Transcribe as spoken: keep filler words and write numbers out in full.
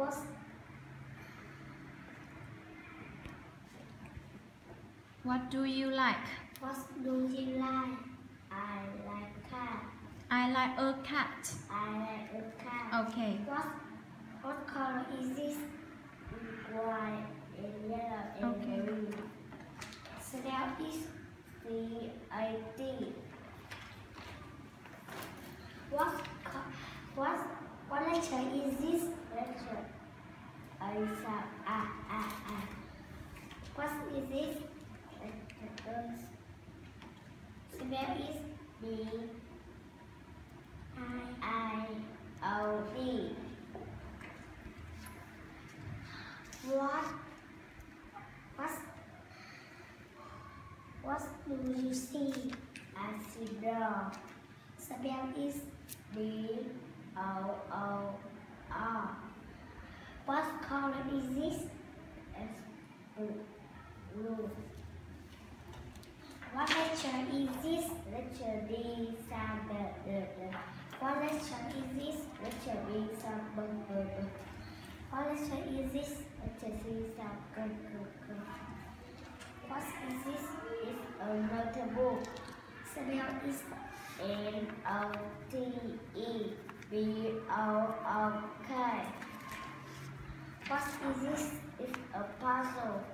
What What do you like? What do you like? I like cat. I like a cat. I like a cat. Okay. What What color is this? White and yellow and Okay. green. Spell is C A T. What co- What What letter is this? Letter A A A A. What is this? Letter Spell is B I I O D. What What What do you see? I see dog. Spell is D O O R. What color is this? It's blue. What letter is this? Letter D. Sound the the the. What letter is this? Letter B. Sound b b b. What letter is this? Letter C. Sound g g g. What is this? It's a notebook. Spell is N O T E B O O K. What is this? It's a puzzle.